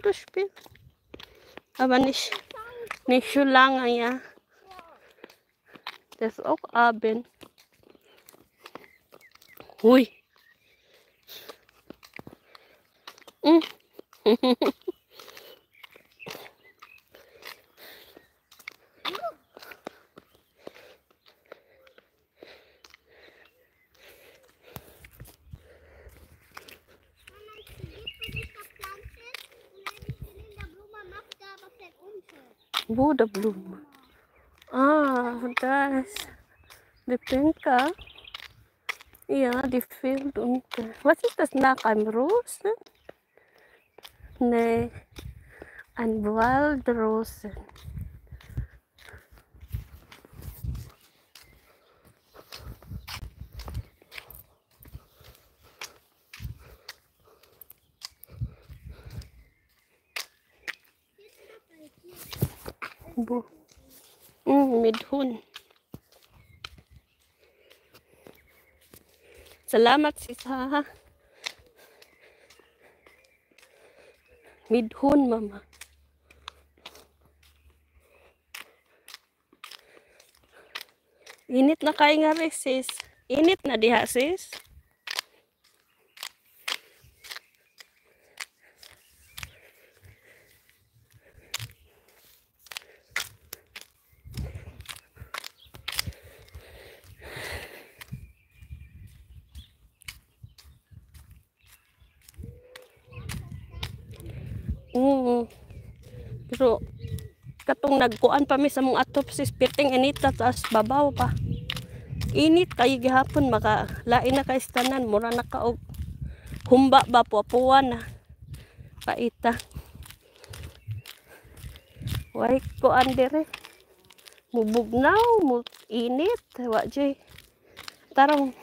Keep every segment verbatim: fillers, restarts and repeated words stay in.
durchspielen. Aber nicht, nicht so lange, ja. Das ist auch Abend. Hui. Hm. Wo der Blume? Ah, da ist die Pinka. Ja, die fehlt unten. Was ist das nach einem Rosen? Nee, ein Waldrosen. Wo? Mm, mit Hund. Salamat sisa. Mit Hund, Mama. Init na kayo nga rin, sis. Init na diha, sis. Oo. Pero katong nagkuan pa mi sa mong atop sis piting inita taas babaw pa. Init kay gihapon maka lain na kay tanan mura na ka og humba ba puapuan na. Paita. Way kuan dire. Mubugnaw, mu init, wa jay. Tarong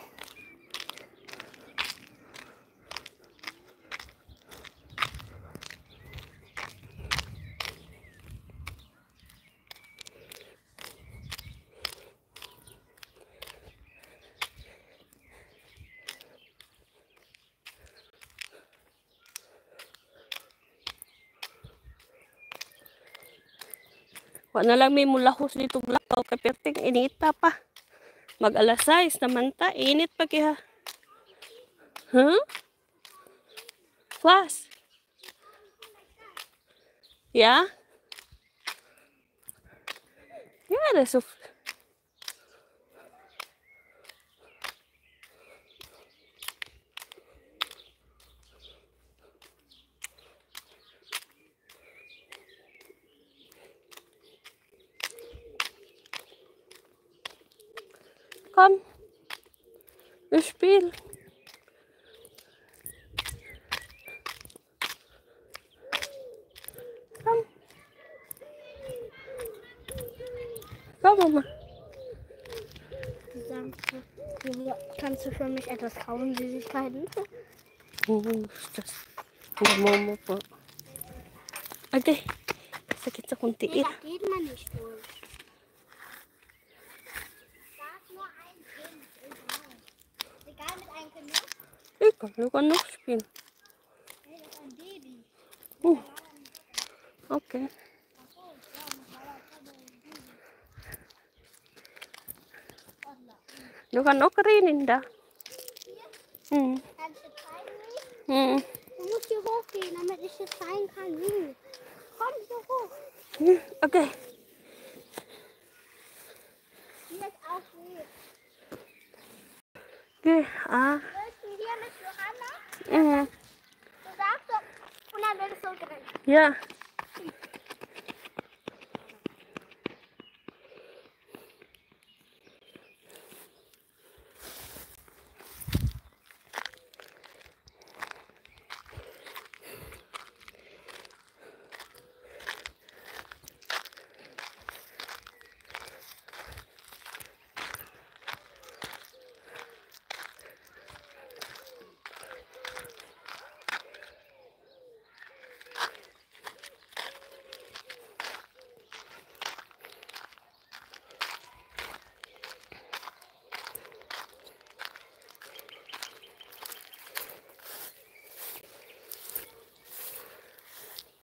wa na lang may mulahos dito blakaw kay perting inita pa. Mag alas sais naman ta, init pa kiha. Huh? Fast. Yeah? Yeah, that's so. Komm. Wir spielen. Komm. Komm, Mama. Kannst du für mich etwas kaufen, Süßigkeiten? Oh, ist das? Oh, Mama po. Okay. Sakit sa kunti. Nee, da geht man nicht durch. Da ist nur ein Kind. Egal mit einem Kind. Ich kann sogar noch spielen. Nee, das ist ein Baby. Oh. Okay. Du kannst auch rein da. Hm. Kannst du zeigen, wie? Hm. Du musst hier hochgehen, damit ich dir zeigen kann, wie. Komm hier hoch. Hm. Okay. Hier ist auch wie. Okay. Ah. Willst du hier mit Johanna? Mhm. Du sagst so, und dann willst du drin. Ja.